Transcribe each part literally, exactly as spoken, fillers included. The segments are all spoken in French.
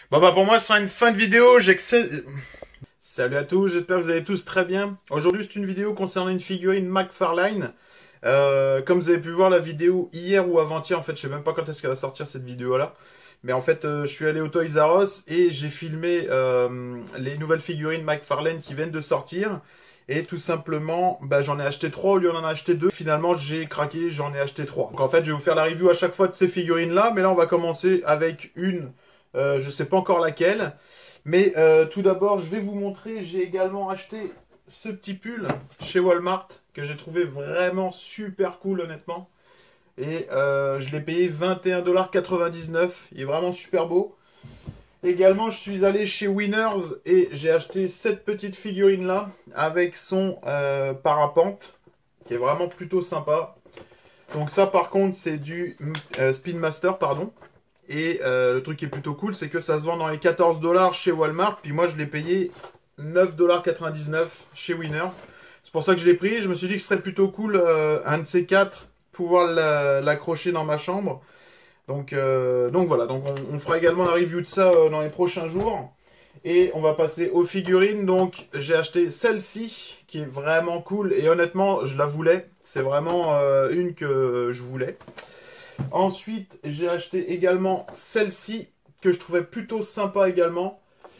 Bon bah pour moi ce sera une fin de vidéo, j'excelle... Salut à tous, j'espère que vous allez tous très bien. Aujourd'hui c'est une vidéo concernant une figurine McFarlane. Euh, comme vous avez pu voir la vidéo hier ou avant-hier, en fait je sais même pas quand est-ce qu'elle va sortir cette vidéo là. Mais en fait euh, je suis allé au Toys R Us et j'ai filmé euh, les nouvelles figurines McFarlane qui viennent de sortir. Et tout simplement, bah, j'en ai acheté trois au lieu d'en acheter deux. Finalement, j'ai craqué, j'en ai acheté trois. Donc en fait, je vais vous faire la review à chaque fois de ces figurines-là. Mais là, on va commencer avec une, euh, je sais pas encore laquelle. Mais euh, tout d'abord, je vais vous montrer, j'ai également acheté ce petit pull chez Walmart que j'ai trouvé vraiment super cool, honnêtement. Et euh, je l'ai payé vingt et un dollars quatre-vingt-dix-neuf. Il est vraiment super beau. Également, je suis allé chez Winners et j'ai acheté cette petite figurine là avec son euh, parapente qui est vraiment plutôt sympa. Donc ça par contre c'est du euh, Spin Master pardon. Et euh, le truc qui est plutôt cool c'est que ça se vend dans les quatorze dollars chez Walmart. Puis moi je l'ai payé neuf dollars quatre-vingt-dix-neuf chez Winners. C'est pour ça que je l'ai pris. Je me suis dit que ce serait plutôt cool euh, un de ces quatre pouvoir l'accrocher dans ma chambre. Donc, euh, donc voilà, donc on, on fera également la review de ça euh, dans les prochains jours. Et on va passer aux figurines. Donc j'ai acheté celle-ci qui est vraiment cool. Et honnêtement, je la voulais. C'est vraiment euh, une que je voulais. Ensuite, j'ai acheté également celle-ci que je trouvais plutôt sympa également.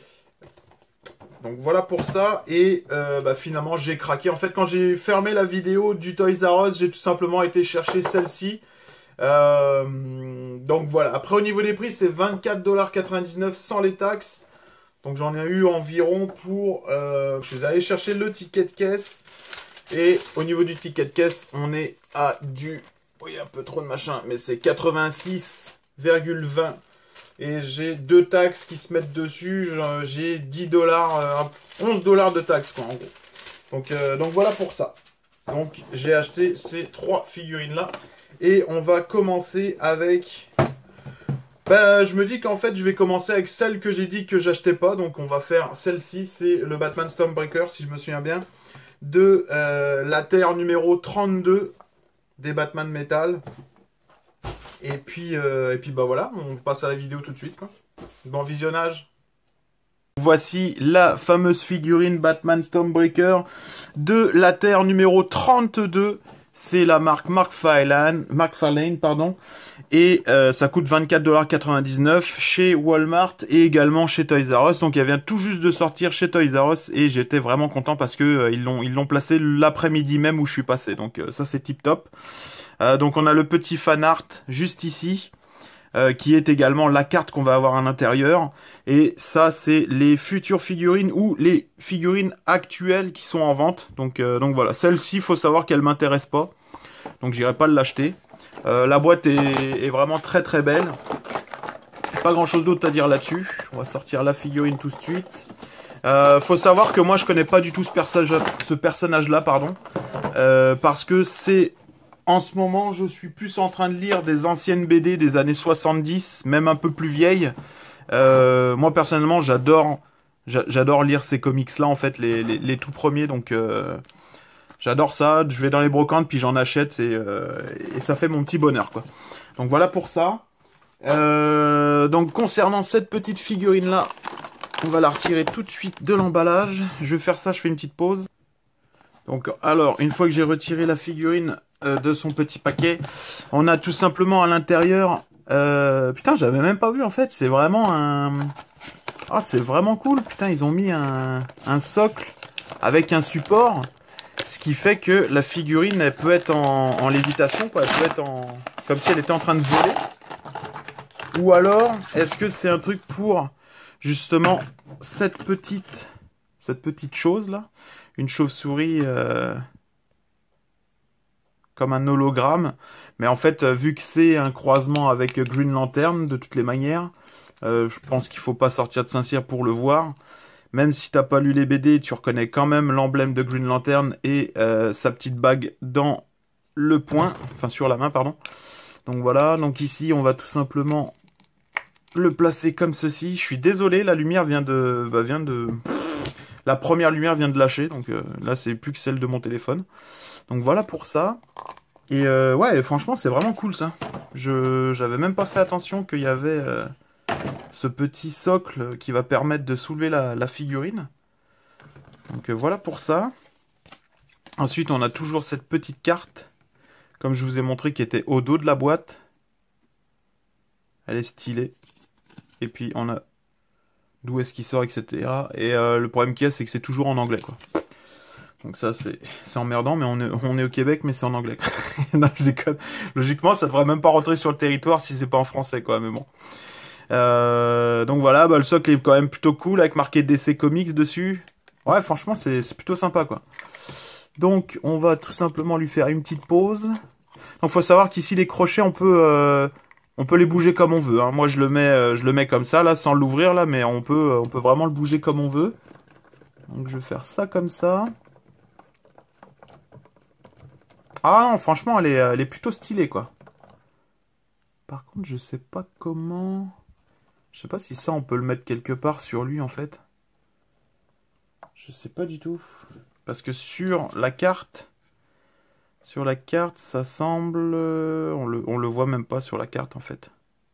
Donc voilà pour ça. Et euh, bah, finalement, j'ai craqué. En fait, quand j'ai fermé la vidéo du Toys R Us, j'ai tout simplement été chercher celle-ci. Euh, donc voilà, après au niveau des prix c'est vingt-quatre dollars quatre-vingt-dix-neuf sans les taxes. Donc j'en ai eu environ pour euh, je suis allé chercher le ticket de caisse. Et au niveau du ticket de caisse on est à du, oui un peu trop de machin, mais c'est quatre-vingt-six virgule vingt. Et j'ai deux taxes qui se mettent dessus. J'ai dix dollars, onze dollars de taxes quoi en gros. Donc, euh, donc voilà pour ça. Donc j'ai acheté ces trois figurines là. Et on va commencer avec... Ben, je me dis qu'en fait, je vais commencer avec celle que j'ai dit que j'achetais pas. Donc, on va faire celle-ci. C'est le Batman Stormbreaker, si je me souviens bien. De euh, la Terre numéro trente-deux des Batman Metal. Et puis, euh, et puis bah voilà, on passe à la vidéo tout de suite, quoi. Bon visionnage. Voici la fameuse figurine Batman Stormbreaker de la Terre numéro trente-deux. C'est la marque McFarlane, McFarlane pardon, et euh, ça coûte vingt-quatre dollars quatre-vingt-dix-neuf chez Walmart et également chez Toys R Us. Donc elle vient tout juste de sortir chez Toys R Us et j'étais vraiment content parce que euh, ils l'ont ils l'ont placé l'après-midi même où je suis passé. Donc euh, ça c'est tip top. Euh, donc on a le petit fan art juste ici. Euh, qui est également la carte qu'on va avoir à l'intérieur. Et ça, c'est les futures figurines ou les figurines actuelles qui sont en vente. Donc, euh, donc voilà, celle-ci, il faut savoir qu'elle m'intéresse pas. Donc j'irai pas l'acheter. Euh, la boîte est, est vraiment très très belle. Pas grand-chose d'autre à dire là-dessus. On va sortir la figurine tout de suite. Euh, faut savoir que moi, je connais pas du tout ce personnage, ce personnage-là, pardon. Euh, parce que c'est... En ce moment, je suis plus en train de lire des anciennes B D des années soixante-dix, même un peu plus vieilles. Euh, moi, personnellement, j'adore j'adore lire ces comics-là, en fait, les, les, les tout premiers. Donc, euh, j'adore ça. Je vais dans les brocantes, puis j'en achète, et, euh, et ça fait mon petit bonheur, quoi. Donc, voilà pour ça. Euh, donc, concernant cette petite figurine-là, on va la retirer tout de suite de l'emballage. Je vais faire ça, je fais une petite pause. Donc, alors, une fois que j'ai retiré la figurine euh, de son petit paquet, on a tout simplement à l'intérieur... Euh, putain, j'avais même pas vu, en fait. C'est vraiment un... Ah, c'est vraiment cool. Putain, ils ont mis un, un socle avec un support. Ce qui fait que la figurine, elle peut être en, en lévitation, quoi. Elle peut être en... comme si elle était en train de voler. Ou alors, est-ce que c'est un truc pour, justement, cette petite... cette petite chose-là, une chauve-souris euh, comme un hologramme. Mais en fait, euh, vu que c'est un croisement avec Green Lantern, de toutes les manières, euh, je pense qu'il faut pas sortir de Saint-Cyr pour le voir. Même si t'as pas lu les B D, tu reconnais quand même l'emblème de Green Lantern et euh, sa petite bague dans le poing, enfin sur la main, pardon. Donc voilà, donc ici, on va tout simplement le placer comme ceci. Je suis désolé, la lumière vient de... Bah, vient de... La première lumière vient de lâcher, donc euh, là c'est plus que celle de mon téléphone. Donc voilà pour ça. Et euh, ouais, franchement c'est vraiment cool ça. Je j'avais même pas fait attention qu'il y avait euh, ce petit socle qui va permettre de soulever la, la figurine. Donc euh, voilà pour ça. Ensuite, on a toujours cette petite carte, comme je vous ai montré, qui était au dos de la boîte. Elle est stylée. Et puis on a d'où est-ce qu'il sort, et cetera. Et euh, le problème qu'il y a, c'est que c'est toujours en anglais, quoi. Donc ça, c'est emmerdant, mais on est, on est au Québec, mais c'est en anglais. Non, je déconne. Logiquement, ça devrait même pas rentrer sur le territoire si c'est pas en français, quoi, mais bon. Euh, donc voilà, bah, le socle est quand même plutôt cool, avec marqué D C Comics dessus. Ouais, franchement, c'est plutôt sympa, quoi. Donc, on va tout simplement lui faire une petite pause. Donc, faut savoir qu'ici, les crochets, on peut... Euh, on peut les bouger comme on veut. Hein. Moi, je le mets, euh, je le mets comme ça, là, sans l'ouvrir, là, mais on peut, euh, on peut vraiment le bouger comme on veut. Donc, je vais faire ça comme ça. Ah non, franchement, elle est, elle est plutôt stylée, quoi. Par contre, je sais pas comment... Je sais pas si ça, on peut le mettre quelque part sur lui, en fait. Je sais pas du tout. Parce que sur la carte... Sur la carte, ça semble... On le, on le voit même pas sur la carte, en fait.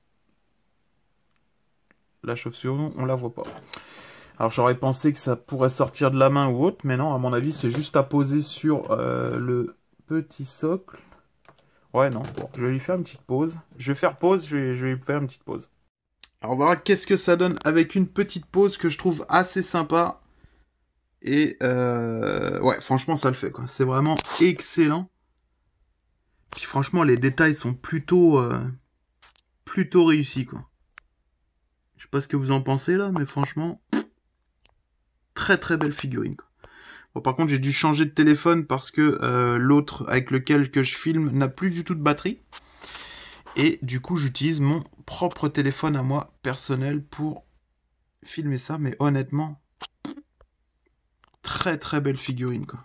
La chauve-souris, on la voit pas. Alors, j'aurais pensé que ça pourrait sortir de la main ou autre, mais non, à mon avis, c'est juste à poser sur euh, le... petit socle. Ouais, non. Bon, je vais lui faire une petite pause. Je vais faire pause, je vais, je vais lui faire une petite pause. Alors voilà, qu'est-ce que ça donne avec une petite pause que je trouve assez sympa. Et euh, ouais, franchement, ça le fait, quoi. C'est vraiment excellent. Puis franchement, les détails sont plutôt, euh, plutôt réussis, quoi. Je sais pas ce que vous en pensez, là, mais franchement, très très belle figurine, quoi. Bon, par contre, j'ai dû changer de téléphone parce que euh, l'autre avec lequel que je filme n'a plus du tout de batterie. Et du coup, j'utilise mon propre téléphone à moi, personnel, pour filmer ça. Mais honnêtement, très très belle figurine, quoi.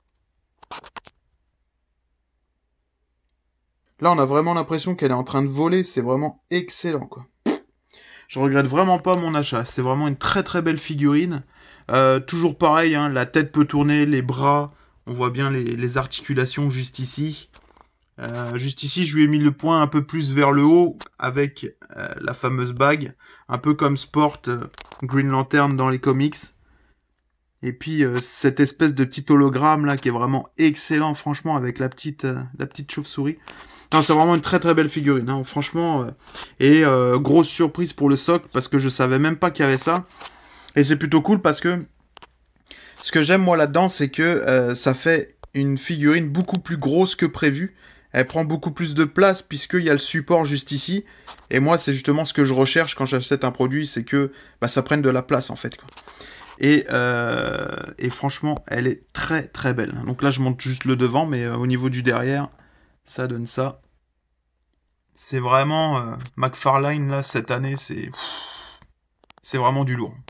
Là, on a vraiment l'impression qu'elle est en train de voler. C'est vraiment excellent, quoi. Je regrette vraiment pas mon achat. C'est vraiment une très très belle figurine. Euh, toujours pareil, hein, la tête peut tourner, les bras, on voit bien les, les articulations juste ici. Euh, juste ici, je lui ai mis le point un peu plus vers le haut avec euh, la fameuse bague, un peu comme Sport euh, Green Lantern dans les comics. Et puis euh, cette espèce de petit hologramme là qui est vraiment excellent, franchement, avec la petite euh, la petite chauve-souris. Non, c'est vraiment une très très belle figurine, hein, franchement. Euh, et euh, grosse surprise pour le socle parce que je savais même pas qu'il y avait ça. Et c'est plutôt cool parce que ce que j'aime moi là-dedans, c'est que euh, ça fait une figurine beaucoup plus grosse que prévu. Elle prend beaucoup plus de place puisqu'il y a le support juste ici. Et moi, c'est justement ce que je recherche quand j'achète un produit, c'est que bah, ça prenne de la place en fait, quoi. Et, euh, et franchement, elle est très très belle. Donc là, je monte juste le devant, mais euh, au niveau du derrière, ça donne ça. C'est vraiment... Euh, McFarlane, là, cette année, c'est... C'est vraiment du lourd.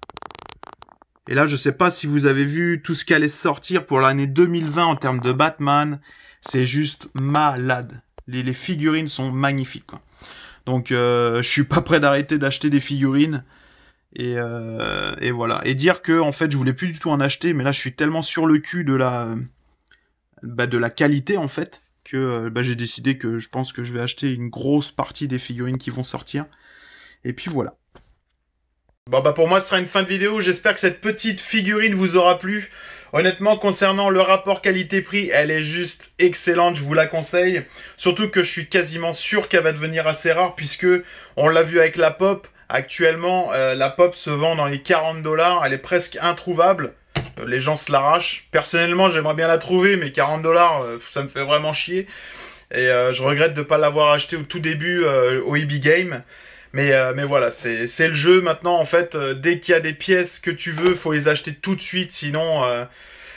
Et là, je sais pas si vous avez vu tout ce qui allait sortir pour l'année deux mille vingt en termes de Batman. C'est juste malade. Les, les figurines sont magnifiques, quoi. Donc, euh, je suis pas prêt d'arrêter d'acheter des figurines. Et, euh, et voilà. Et dire que, en fait, je voulais plus du tout en acheter. Mais là, je suis tellement sur le cul de la, bah, de la qualité, en fait, que bah, j'ai décidé que je pense que je vais acheter une grosse partie des figurines qui vont sortir. Et puis voilà. Bon bah pour moi ce sera une fin de vidéo, j'espère que cette petite figurine vous aura plu. Honnêtement concernant le rapport qualité-prix, elle est juste excellente, je vous la conseille. Surtout que je suis quasiment sûr qu'elle va devenir assez rare puisque on l'a vu avec la pop. Actuellement euh, la pop se vend dans les quarante dollars, elle est presque introuvable. Euh, les gens se l'arrachent. Personnellement j'aimerais bien la trouver mais quarante dollars euh, ça me fait vraiment chier. Et euh, je regrette de ne pas l'avoir acheté au tout début euh, au E B Game. Mais, euh, mais voilà, c'est le jeu maintenant, en fait, euh, dès qu'il y a des pièces que tu veux, faut les acheter tout de suite, sinon... Euh,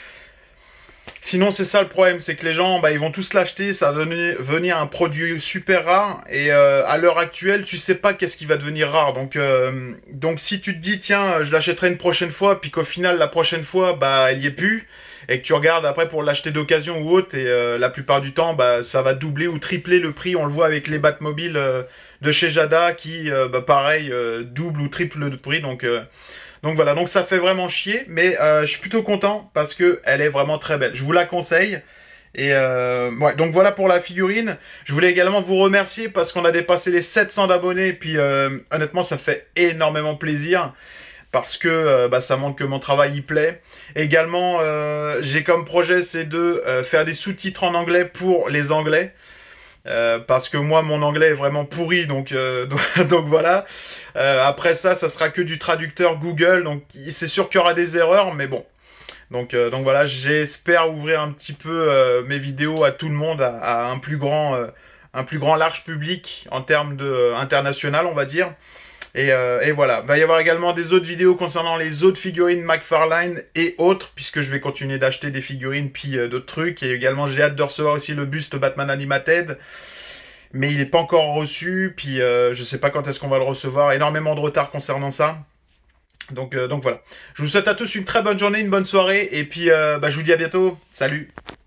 sinon, c'est ça le problème, c'est que les gens, bah, ils vont tous l'acheter, ça va devenir un produit super rare, et euh, à l'heure actuelle, tu sais pas qu'est-ce qui va devenir rare, donc, euh, donc si tu te dis, tiens, je l'achèterai une prochaine fois, puis qu'au final, la prochaine fois, bah, elle y est plus, et que tu regardes après pour l'acheter d'occasion ou autre, et euh, la plupart du temps, bah, ça va doubler ou tripler le prix, on le voit avec les Batmobiles euh, de chez Jada, qui, euh, bah, pareil, euh, double ou triple le prix, donc... Euh, Donc voilà, donc ça fait vraiment chier, mais euh, je suis plutôt content parce que elle est vraiment très belle. Je vous la conseille Et euh, ouais, donc voilà pour la figurine. Je voulais également vous remercier parce qu'on a dépassé les sept cents d'abonnés. Et puis euh, honnêtement, ça fait énormément plaisir parce que euh, bah, ça montre que mon travail y plaît. Également, euh, j'ai comme projet c'est de euh, faire des sous-titres en anglais pour les Anglais. Euh, parce que moi mon anglais est vraiment pourri, donc euh, donc, donc voilà. Euh, après ça, ça sera que du traducteur Google, donc c'est sûr qu'il y aura des erreurs, mais bon. Donc euh, donc voilà, j'espère ouvrir un petit peu euh, mes vidéos à tout le monde, à, à un plus grand euh, un plus grand large public en termes de euh, international, on va dire. Et, euh, et voilà, il va y avoir également des autres vidéos concernant les autres figurines McFarlane et autres, puisque je vais continuer d'acheter des figurines puis euh, d'autres trucs. Et également, j'ai hâte de recevoir aussi le buste Batman Animated, mais il n'est pas encore reçu, puis euh, je sais pas quand est-ce qu'on va le recevoir. Énormément de retard concernant ça. Donc, euh, donc voilà. Je vous souhaite à tous une très bonne journée, une bonne soirée, et puis euh, bah, je vous dis à bientôt. Salut!